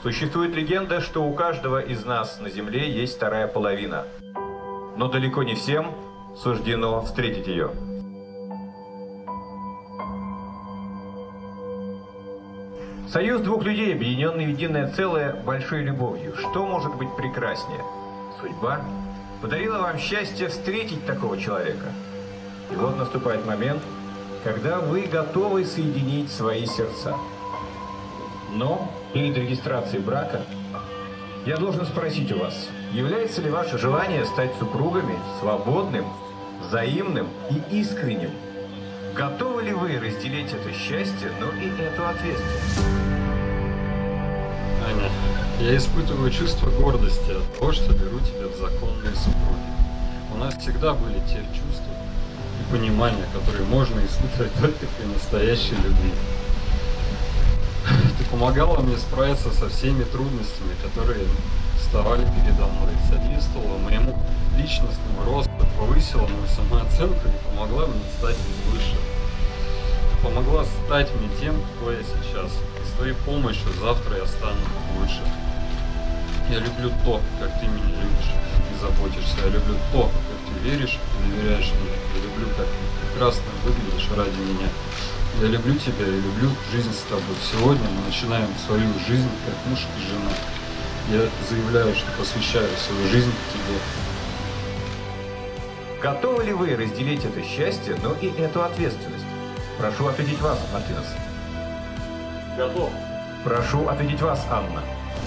Существует легенда, что у каждого из нас на Земле есть вторая половина. Но далеко не всем суждено встретить ее. Союз двух людей, объединенный в единое целое большой любовью. Что может быть прекраснее? Судьба подарила вам счастье встретить такого человека. И вот наступает момент, когда вы готовы соединить свои сердца. Но перед регистрацией брака я должен спросить у вас, является ли ваше желание стать супругами свободным, взаимным и искренним? Готовы ли вы разделить это счастье, но и эту ответственность? Аня, я испытываю чувство гордости от того, что беру тебя в законные супруги. У нас всегда были те чувства и понимания, которые можно испытывать только при настоящей любви. Ты помогала мне справиться со всеми трудностями, которые вставали передо мной, содействовала моему личностному росту, повысила мою самооценку и помогла мне стать выше. Ты помогла стать мне тем, кто я сейчас. И с твоей помощью завтра я стану лучше. Я люблю то, как ты меня любишь и заботишься. Я люблю то, как ты веришь и доверяешь мне. Я люблю, как ты прекрасно выглядишь ради меня. Я люблю тебя и люблю жизнь с тобой. Сегодня мы начинаем свою жизнь как муж и жена. Я заявляю, что посвящаю свою жизнь тебе. Готовы ли вы разделить это счастье, но и эту ответственность? Прошу ответить вас, Мартинес. Готов. Прошу ответить вас, Анна.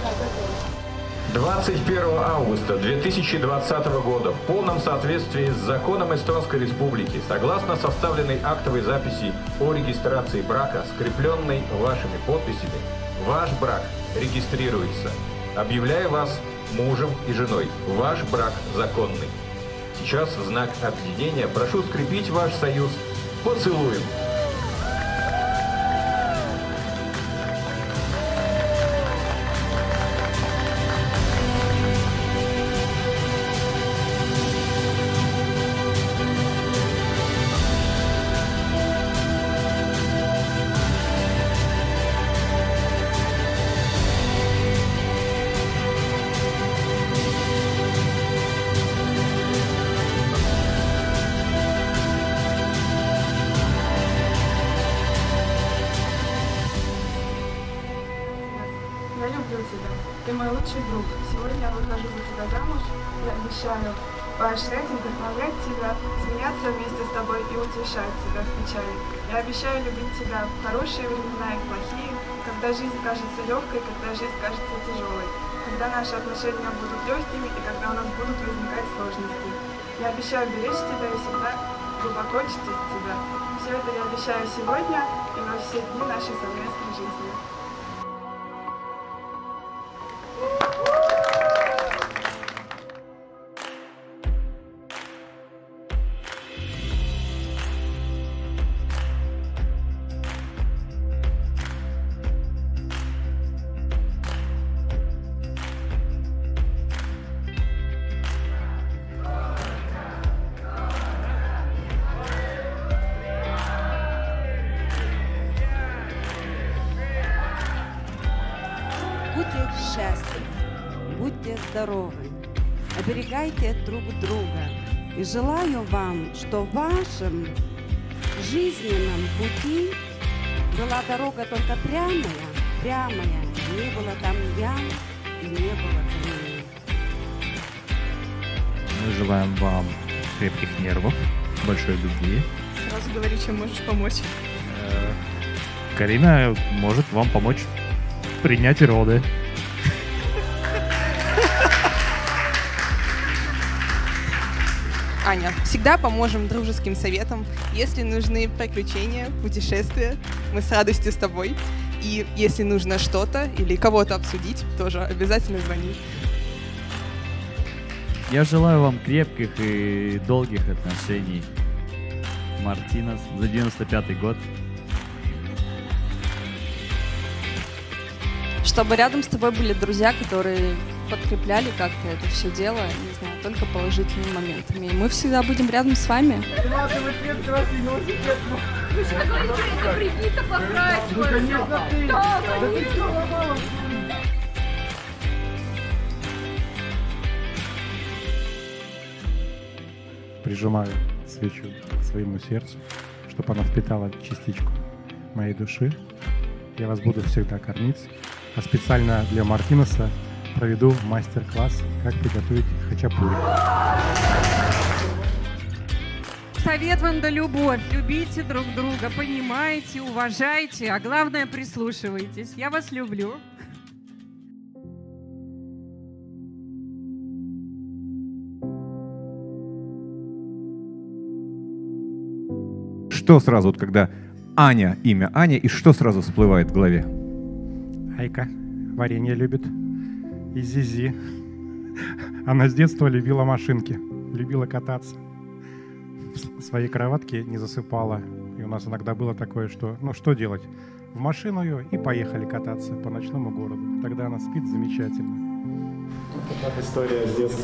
21 августа 2020 года в полном соответствии с законом Эстонской Республики, согласно составленной актовой записи о регистрации брака, скрепленной вашими подписями, ваш брак регистрируется. Объявляю вас мужем и женой. Ваш брак законный. Сейчас в знак объединения прошу скрепить ваш союз поцелуем. Я люблю тебя. Ты мой лучший друг. Сегодня я выхожу за тебя замуж. Я обещаю поощрять и вдохновлять тебя, смеяться вместе с тобой и утешать тебя в печали. Я обещаю любить тебя в хорошие времена и в плохие, когда жизнь кажется легкой, когда жизнь кажется тяжелой, когда наши отношения будут легкими и когда у нас будут возникать сложности. Я обещаю беречь тебя и всегда глубоко чтить тебя. Все это я обещаю сегодня и во все дни нашей совместной жизни. Будьте счастливы, будьте здоровы, оберегайте друг друга. И желаю вам, что в вашем жизненном пути была дорога только прямая, не было там ям и не было камней. Мы желаем вам крепких нервов, большой любви. Сразу говори, чем можешь помочь. Карина может вам помочь принять роды. Аня, всегда поможем дружеским советом. Если нужны приключения, путешествия, мы с радостью с тобой. И если нужно что-то или кого-то обсудить, тоже обязательно звони. Я желаю вам крепких и долгих отношений. Мартинес за 95-й год. Чтобы рядом с тобой были друзья, которые подкрепляли как-то это все дело, не знаю, только положительными моментами. И мы всегда будем рядом с вами. прижимаю свечу к своему сердцу, чтобы она впитала частичку моей души. Я вас буду всегда кормить. А специально для Мартинеса проведу мастер-класс, как приготовить хачапури. Совет вам да любовь. Любите друг друга, понимайте, уважайте, а главное прислушивайтесь. Я вас люблю. Что сразу, вот когда Аня, имя Аня, и что сразу всплывает в голове? Айка варенье любит. И Зизи. Она с детства любила машинки, любила кататься. В своей кроватке не засыпала. И у нас иногда было такое, что, ну что делать? В машину ее и поехали кататься по ночному городу. Тогда она спит замечательно. Вот так история с детства.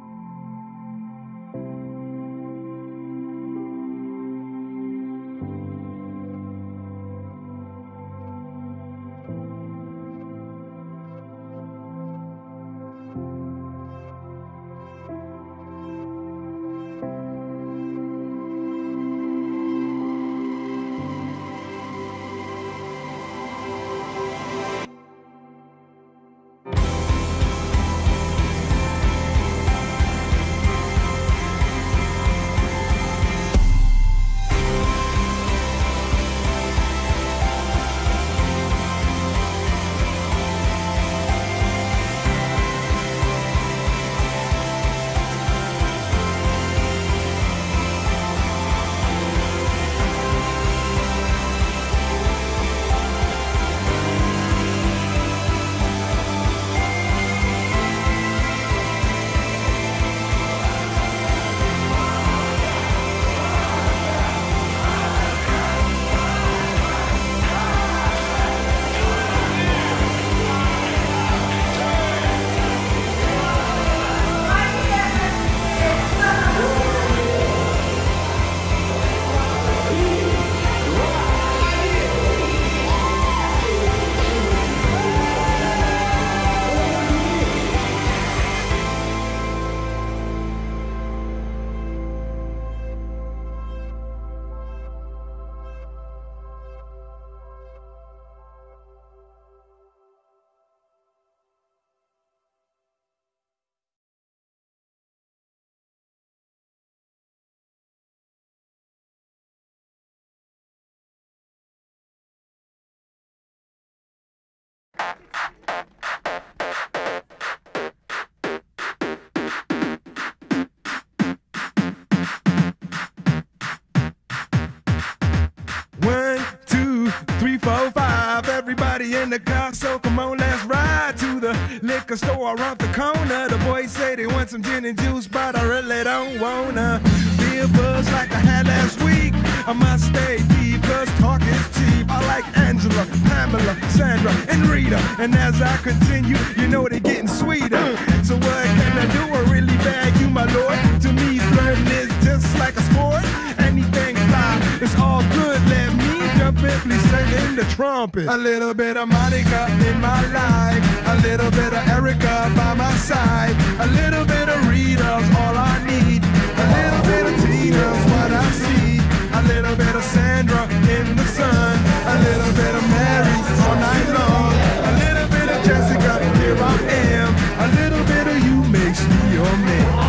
In the car, so come on, let's ride to the liquor store around the corner. The boys say they want some gin and juice, but I really don't wanna be a buzz like I had last week. I must stay deep, cause talk is cheap. I like Angela, Pamela, Sandra, and Rita. And as I continue, you know they're getting sweeter. So what can I do? I really bag you, my lord. To me, flirting is just like a sport. Anything fly, it's all good. Let me jump in, please sing in the trumpet. A little bit of Monica in my life, a little bit of Erica by my side, a little bit of Rita's all I need, a little bit of Tina's what I see, a little bit of Sandra in the sun, a little bit of Mary all night long, a little bit of Jessica, here I am, a little bit of you makes me your man.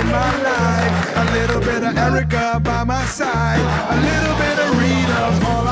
A little bit of Erica by my side, a little bit of Rita's all